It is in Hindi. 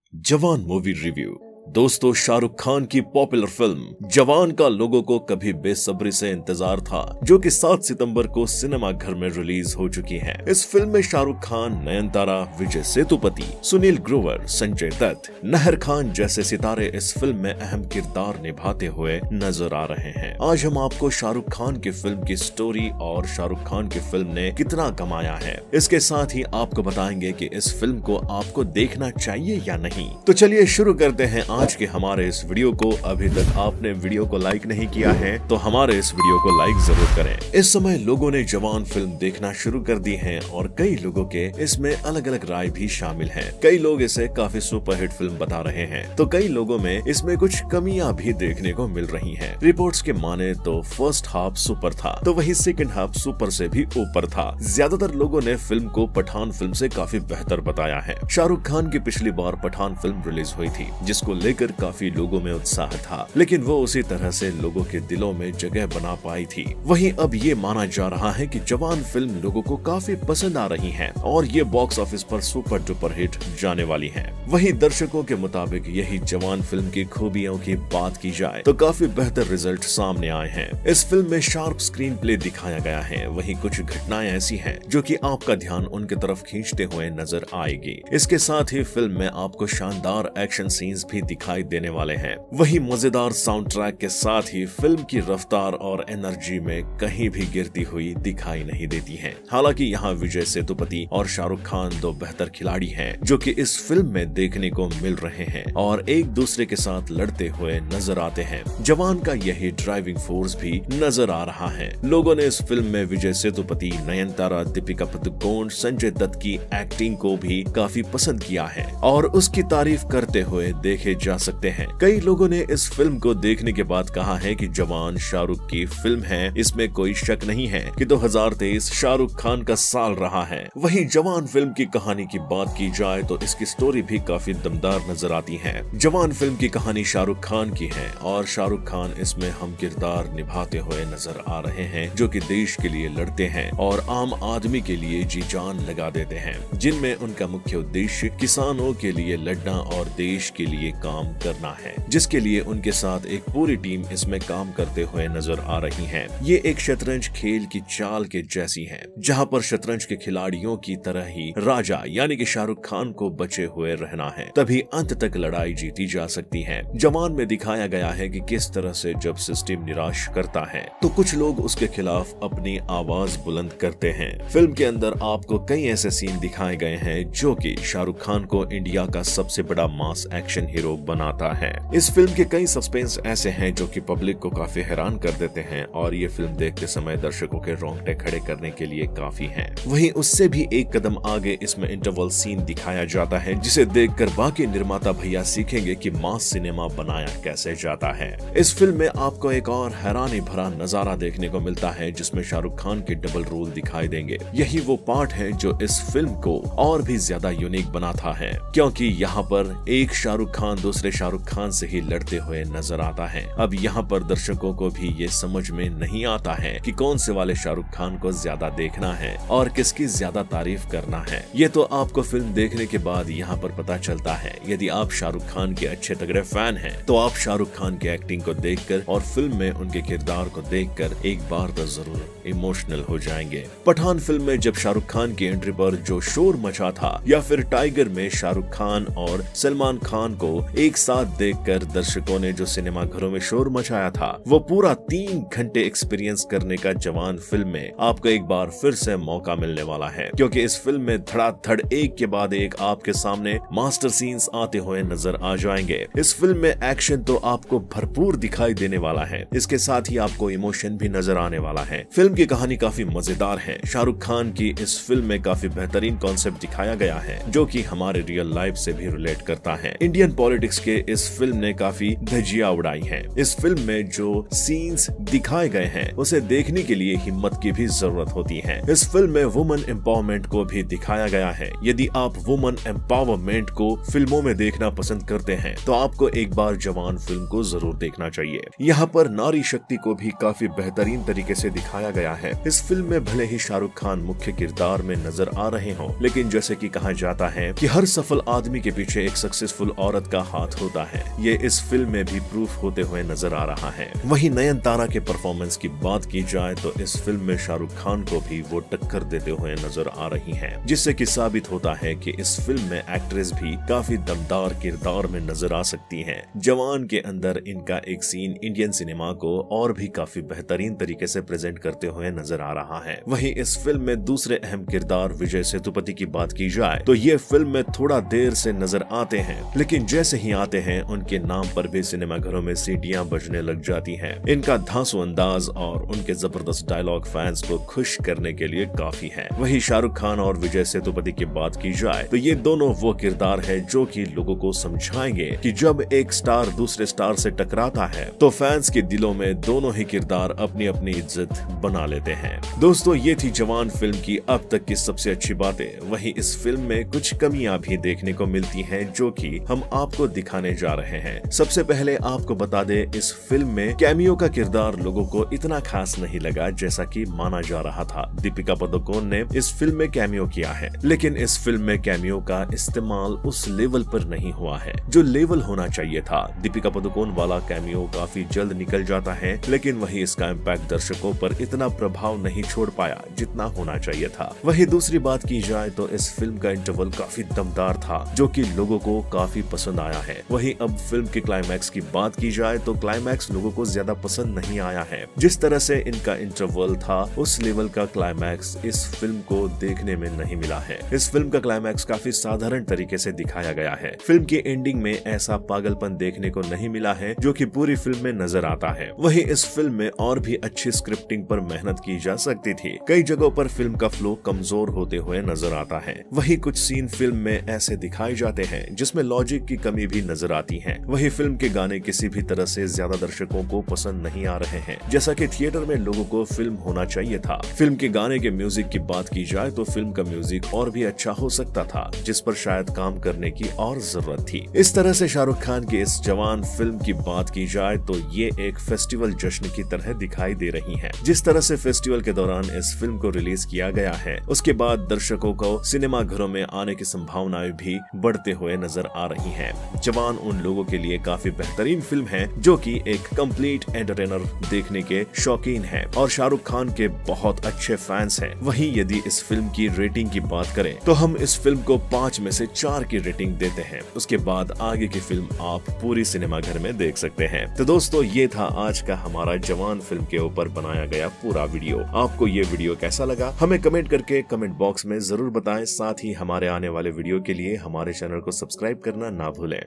जवान मूवी रिव्यू। दोस्तों, शाहरुख खान की पॉपुलर फिल्म जवान का लोगों को कभी बेसब्री से इंतजार था, जो कि 7 सितंबर को सिनेमा घर में रिलीज हो चुकी है। इस फिल्म में शाहरुख खान, नयनतारा, विजय सेतुपति, सुनील ग्रोवर, संजय दत्त, नहर खान जैसे सितारे इस फिल्म में अहम किरदार निभाते हुए नजर आ रहे हैं। आज हम आपको शाहरुख खान की फिल्म की स्टोरी और शाहरुख खान की फिल्म ने कितना कमाया है, इसके साथ ही आपको बताएंगे कि इस फिल्म को आपको देखना चाहिए या नहीं। तो चलिए शुरू करते हैं आज के हमारे इस वीडियो को। अभी तक आपने वीडियो को लाइक नहीं किया है तो हमारे इस वीडियो को लाइक जरूर करें। इस समय लोगों ने जवान फिल्म देखना शुरू कर दी है और कई लोगों के इसमें अलग अलग राय भी शामिल है। कई लोग इसे काफी सुपरहिट फिल्म बता रहे हैं तो कई लोगों में इसमें कुछ कमियां भी देखने को मिल रही है। रिपोर्ट्स के माने तो फर्स्ट हाफ सुपर था तो वही सेकंड हाफ सुपर से भी ऊपर था। ज्यादातर लोगों ने फिल्म को पठान फिल्म से काफी बेहतर बताया है। शाहरुख खान की पिछली बार पठान फिल्म रिलीज हुई थी, जिसको लेकर काफी लोगों में उत्साह था, लेकिन वो उसी तरह से लोगों के दिलों में जगह बना पाई थी। वहीं अब ये माना जा रहा है कि जवान फिल्म लोगों को काफी पसंद आ रही है और ये बॉक्स ऑफिस पर सुपर डुपर हिट जाने वाली है। वहीं दर्शकों के मुताबिक यही जवान फिल्म की खूबियों की बात की जाए तो काफी बेहतर रिजल्ट सामने आए हैं। इस फिल्म में शार्प स्क्रीन प्ले दिखाया गया है। वहीं कुछ घटनाएं ऐसी हैं जो कि आपका ध्यान उनके तरफ खींचते हुए नजर आएगी। इसके साथ ही फिल्म में आपको शानदार एक्शन सीन्स भी दिखाई देने वाले हैं। वही मजेदार साउंड ट्रैक के साथ ही फिल्म की रफ्तार और एनर्जी में कहीं भी गिरती हुई दिखाई नहीं देती है। हालांकि यहाँ विजय सेतुपति और शाहरुख खान दो बेहतर खिलाड़ी हैं जो कि इस फिल्म में देखने को मिल रहे हैं और एक दूसरे के साथ लड़ते हुए नजर आते हैं। जवान का यही ड्राइविंग फोर्स भी नजर आ रहा है। लोगों ने इस फिल्म में विजय सेतुपति, नयनतारा, दीपिका पादुकोण, संजय दत्त की एक्टिंग को भी काफी पसंद किया है और उसकी तारीफ करते हुए देखे जा सकते हैं। कई लोगों ने इस फिल्म को देखने के बाद कहा है कि जवान शाहरुख की फिल्म है, इसमें कोई शक नहीं है कि 2023 शाहरुख खान का साल रहा है। वहीं जवान फिल्म की कहानी की बात की जाए तो इसकी स्टोरी भी काफी दमदार नजर आती है। जवान फिल्म की कहानी शाहरुख खान की है और शाहरुख खान इसमें हम किरदार निभाते हुए नजर आ रहे हैं जो कि देश के लिए लड़ते हैं और आम आदमी के लिए जी जान लगा देते हैं, जिनमें उनका मुख्य उद्देश्य किसानों के लिए लड़ना और देश के लिए काम करना है, जिसके लिए उनके साथ एक पूरी टीम इसमें काम करते हुए नजर आ रही है। ये एक शतरंज खेल की चाल के जैसी है, जहां पर शतरंज के खिलाड़ियों की तरह ही राजा यानी कि शाहरुख खान को बचे हुए रहना है, तभी अंत तक लड़ाई जीती जा सकती है। जवान में दिखाया गया है कि किस तरह से जब सिस्टम निराश करता है तो कुछ लोग उसके खिलाफ अपनी आवाज बुलंद करते हैं। फिल्म के अंदर आपको कई ऐसे सीन दिखाए गए हैं जो कि शाहरुख खान को इंडिया का सबसे बड़ा मास एक्शन हीरो बनाता है। इस फिल्म के कई सस्पेंस ऐसे हैं जो कि पब्लिक को काफी हैरान कर देते हैं और ये फिल्म देखते समय दर्शकों के रोंगटे खड़े करने के लिए काफी हैं। वहीं उससे भी एक कदम आगे इसमें इंटरवल सीन दिखाया जाता है, जिसे देखकर बाकी निर्माता भैया सीखेंगे कि मास सिनेमा बनाया कैसे जाता है। इस फिल्म में आपको एक और हैरानी भरा नजारा देखने को मिलता है जिसमें शाहरुख खान के डबल रोल दिखाई देंगे। यही वो पार्ट है जो इस फिल्म को और भी ज्यादा यूनिक बनाता है, क्योंकि यहाँ पर एक शाहरुख खान दूसरे शाहरुख खान से ही लड़ते हुए नजर आता है। अब यहाँ पर दर्शकों को भी ये समझ में नहीं आता है कि कौन से वाले शाहरुख खान को ज्यादा देखना है और किसकी ज्यादा तारीफ करना है। ये तो आपको फिल्म देखने के बाद यहाँ पर पता चलता है। यदि आप शाहरुख खान के अच्छे तगड़े फैन हैं तो आप शाहरुख खान की एक्टिंग को देखकर और फिल्म में उनके किरदार को देखकर एक बार तो जरूर इमोशनल हो जाएंगे। पठान फिल्म में जब शाहरुख खान की एंट्री पर जो शोर मचा था, या फिर टाइगर में शाहरुख खान और सलमान खान को एक साथ देखकर दर्शकों ने जो सिनेमा घरों में शोर मचाया था, वो पूरा 3 घंटे एक्सपीरियंस करने का जवान फिल्म में आपको एक बार फिर से मौका मिलने वाला है, क्योंकि इस फिल्म में धड़ाधड़ एक के बाद एक आपके सामने मास्टर सीन्स आते हुए नजर आ जाएंगे। इस फिल्म में एक्शन तो आपको भरपूर दिखाई देने वाला है, इसके साथ ही आपको इमोशन भी नजर आने वाला है। फिल्म की कहानी काफी मजेदार है। शाहरुख खान की इस फिल्म में काफी बेहतरीन कॉन्सेप्ट दिखाया गया है जो कि हमारे रियल लाइफ से भी रिलेट करता है। इंडियन पॉलिटिक्स ग्राफिक्स के इस फिल्म ने काफी धज्जियां उड़ाई हैं। इस फिल्म में जो सीन्स दिखाए गए हैं उसे देखने के लिए हिम्मत की भी जरूरत होती है। इस फिल्म में वुमन एम्पावरमेंट को भी दिखाया गया है। यदि आप वुमन एम्पावरमेंट को फिल्मों में देखना पसंद करते हैं तो आपको एक बार जवान फिल्म को जरूर देखना चाहिए। यहाँ पर नारी शक्ति को भी काफी बेहतरीन तरीके से दिखाया गया है। इस फिल्म में भले ही शाहरुख खान मुख्य किरदार में नजर आ रहे हों, लेकिन जैसे कि कहा जाता है कि हर सफल आदमी के पीछे एक सक्सेसफुल औरत का हाथ होता है, ये इस फिल्म में भी प्रूफ होते हुए नजर आ रहा है। वहीं नयनतारा के परफॉर्मेंस की बात की जाए तो इस फिल्म में शाहरुख खान को भी वो टक्कर देते हुए नजर आ रही हैं, जिससे कि साबित होता है कि इस फिल्म में एक्ट्रेस भी काफी दमदार किरदार में नजर आ सकती हैं। जवान के अंदर इनका एक सीन इंडियन सिनेमा को और भी काफी बेहतरीन तरीके से प्रेजेंट करते हुए नजर आ रहा है। वहीं इस फिल्म में दूसरे अहम किरदार विजय सेतुपति की बात की जाए तो ये फिल्म में थोड़ा देर से नजर आते हैं, लेकिन जैसे ही आते हैं उनके नाम पर भी सिनेमाघरों में सीटियां बजने लग जाती हैं। इनका धांसू अंदाज और उनके जबरदस्त डायलॉग फैंस को खुश करने के लिए काफी है। वहीं शाहरुख खान और विजय सेतुपति की बात की जाए तो ये दोनों वो किरदार है जो कि लोगों को समझाएंगे कि जब एक स्टार दूसरे स्टार से टकराता है तो फैंस के दिलों में दोनों ही किरदार अपनी अपनी इज्जत बना लेते हैं। दोस्तों, ये थी जवान फिल्म की अब तक की सबसे अच्छी बातें। वहीं इस फिल्म में कुछ कमियां भी देखने को मिलती हैं जो कि हम आपको दिखाने जा रहे हैं। सबसे पहले आपको बता दें, इस फिल्म में कैमियो का किरदार लोगों को इतना खास नहीं लगा जैसा कि माना जा रहा था। दीपिका पादुकोण ने इस फिल्म में कैमियो किया है, लेकिन इस फिल्म में कैमियो का इस्तेमाल उस लेवल पर नहीं हुआ है जो लेवल होना चाहिए था। दीपिका पादुकोण वाला कैमियो काफी जल्द निकल जाता है, लेकिन वही इसका इम्पैक्ट दर्शकों पर इतना प्रभाव नहीं छोड़ पाया जितना होना चाहिए था। वही दूसरी बात की जाए तो इस फिल्म का इंटरवल काफी दमदार था जो कि लोगों को काफी पसंद आया है। वही अब फिल्म के क्लाइमैक्स की बात की जाए तो क्लाइमैक्स लोगों को ज्यादा पसंद नहीं आया है। जिस तरह से इनका इंटरवल था उस लेवल का क्लाइमैक्स इस फिल्म को देखने में नहीं मिला है। इस फिल्म का क्लाइमैक्स काफी साधारण तरीके से दिखाया गया है। फिल्म की एंडिंग में ऐसा पागलपन देखने को नहीं मिला है जो कि पूरी फिल्म में नजर आता है। वहीं इस फिल्म में और भी अच्छी स्क्रिप्टिंग पर मेहनत की जा सकती थी। कई जगहों पर फिल्म का फ्लो कमजोर होते हुए नजर आता है। वहीं कुछ सीन फिल्म में ऐसे दिखाए जाते हैं जिसमें लॉजिक की कमी भी नजर आती है। वहीं फिल्म के गाने किसी भी तरह से ज्यादा दर्शकों को पसंद नहीं आ रहे हैं जैसा कि थिएटर में लोगों को फिल्म होना चाहिए था। फिल्म के गाने के म्यूजिक की बात की जाए तो फिल्म का म्यूजिक और भी अच्छा हो सकता था, जिस पर शायद काम करने की और जरूरत थी। इस तरह से शाहरुख खान की इस जवान फिल्म की बात की जाए तो ये एक फेस्टिवल जश्न की तरह दिखाई दे रही है। जिस तरह से फेस्टिवल के दौरान इस फिल्म को रिलीज किया गया है, उसके बाद दर्शकों को सिनेमा घरों में आने की संभावनाएं भी बढ़ते हुए नजर आ रही हैं। जवान उन लोगों के लिए काफी बेहतरीन फिल्म है जो कि एक कंप्लीट एंटरटेनर देखने के शौकीन है और शाहरुख खान के बहुत अच्छे फैंस हैं। वहीं यदि इस फिल्म की रेटिंग की बात करें तो हम इस फिल्म को 5 में से 4 की रेटिंग देते हैं। उसके बाद आगे की फिल्म आप पूरी सिनेमा घर में देख सकते हैं। तो दोस्तों, ये था आज का हमारा जवान फिल्म के ऊपर बनाया गया पूरा वीडियो। आपको ये वीडियो कैसा लगा हमें कमेंट करके कमेंट बॉक्स में जरूर बताएं। साथ ही हमारे आने वाले वीडियो के लिए हमारे चैनल को सब्सक्राइब करना ना भूलें।